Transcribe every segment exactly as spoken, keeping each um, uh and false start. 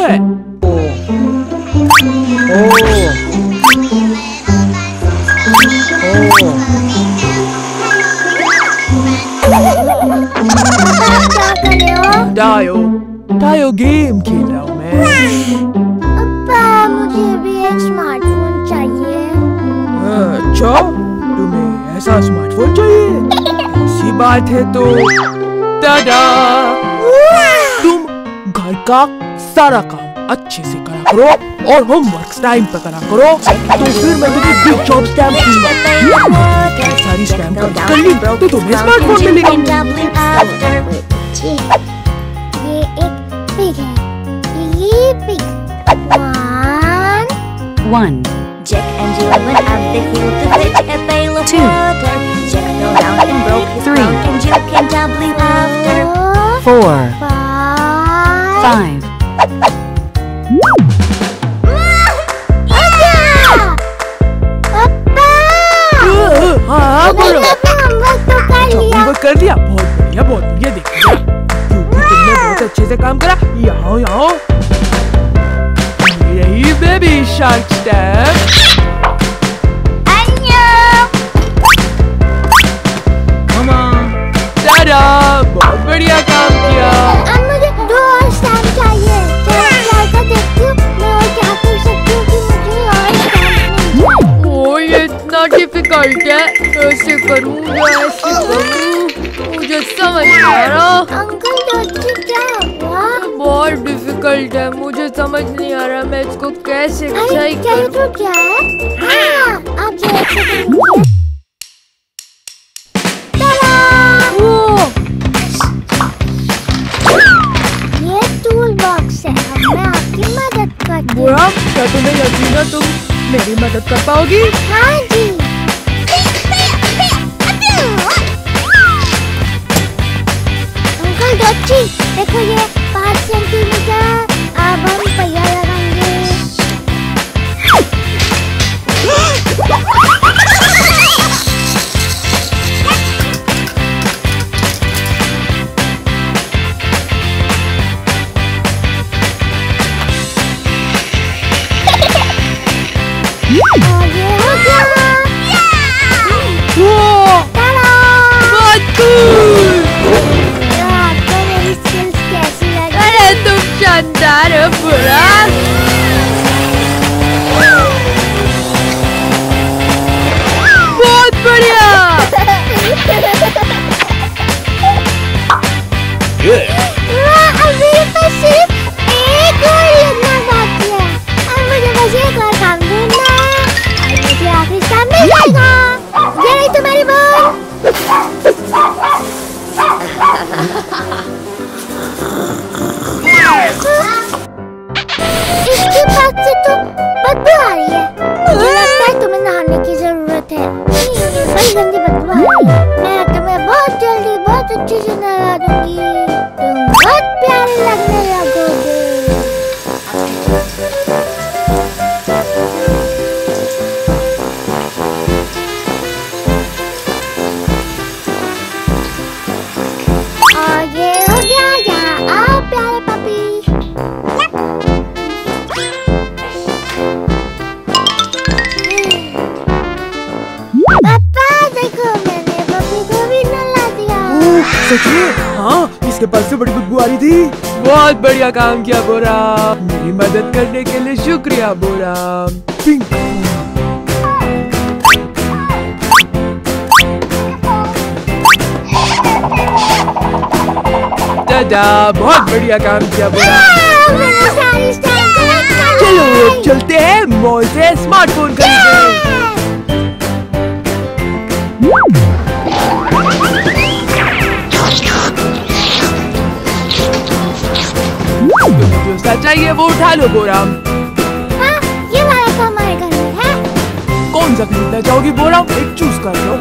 है। ओ, ओ, क्या कर रहे हो? डायो, डायो गेम खेल रहा हूँ मैं। अब्बा, मुझे भी एक स्मार्टफोन चाहिए। अच्छा, तुम्हें ऐसा स्मार्टफोन चाहिए? ऐसी बात है तो दादा, तुम घर का सारा काम अच्छे से करा करो और होमवर्क टाइम पे करा करो, तो फिर मैं तुम्हें गुड जॉब स्टैम्प दूंगा। सारी स्टैम्प कर ली तो तुम्हें स्मार्टफोन मिलेगा। ये एक पिग है, ये pig. One. One. Jack and Jill went up the hill to fetch a pail of Two. water. Jack fell down and broke his Three. crown, and Jill came tumbling after. Four. Five. Five. हाँ बोलो। Homework तो कर लिया। Homework कर लिया, बहुत बढ़िया, बहुत बढ़िया। देखिए क्योंकि तुमने बहुत अच्छे से काम करा। यहाँ यहाँ यही बेबी शार्क स्टैम्प। मामा, दादा, बहुत बढ़िया काम किया। अब मुझे दो और स्टैम्प चाहिए। चलो लड़का देखती हूँ मैं और क्या कर सकती हूँ कि मुझे और स्टैम्प मिल जाए। ओ, ये इतना डिफिकल्ट है, ऐसे करूँ या ऐसे करूँ, मुझे समझ नहीं आ रहा। अंकल डॉक्टर क्या हुआ? बहुत डिफिकल्ट है, मुझे समझ नहीं आ रहा मैं इसको कैसे सही क्या ये करूँ। तो क्या है? हाँ, आप जो एक सेकंड रुकिए। ये टूल बॉक्स है, अब मैं आपकी मदद करती हूँ। बुरा, क्या तुम्हें यकीन है तुम मेरी मदद कर पाओगी? हाँ जी। अंकल डॉक्टर, देखो ये पाँच सेंटीमीटर। अब हम पहिया लगाएंगे। और ये हो गया। वो, ताला! बहुत cool! आपको मेरी स्किल्स कैसी लगी? अरे तुम शानदार हो बुरा। बहुत बढ़िया। वाह, अभी तो सिर्फ एक और लगना बाकी है। अब मुझे बस एक और काम ढूंढना है और मुझे आखिरी काम मिल जाएगा। ये रही तुम्हारी बॉल। इसके पास से तो बदबू आ रही है। मुझे लगता है तुम्हें नहाने की जरूरत है। बड़ी गंदी बदबू आ रही है। मैं तुम्हें बहुत जल्दी बहुत अच्छे से नहला दूंगी। तुम बहुत प्यारे लगने लगोगे। और ये हो गया, यहाँ आओ प्यारे पपी। पापा देखो, मैंने पपी को भी नहला दिया। ओह, सच में? हाँ, इसके पास से बड़ी बदबू आ रही थी। बहुत बढ़िया काम किया बोरा, मेरी मदद करने के लिए शुक्रिया बोरा। पिंक। दादा, बहुत बढ़िया काम किया बोरा। मैंने सारी स्टैम्प कलेक्ट कर ली। चलो अब चलते हैं मॉल से स्मार्टफोन खरीदने। तुम्हें जो सा चाहिए वो उठा लो बोरा। हाँ, ये वाला तो हमारे घर में है। कौन सा खरीदना चाहोगी बोरा? एक चूज कर लो।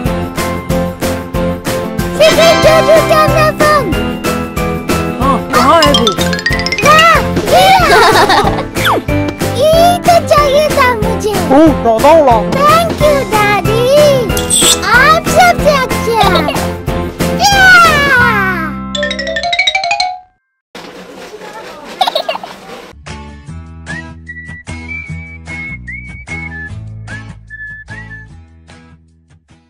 सिक्रेट जोजो कैमरा फोन। हाँ, कहाँ है वो? हाँ, ये रहा। ये तो चाहिए था मुझे। ओह, दादा।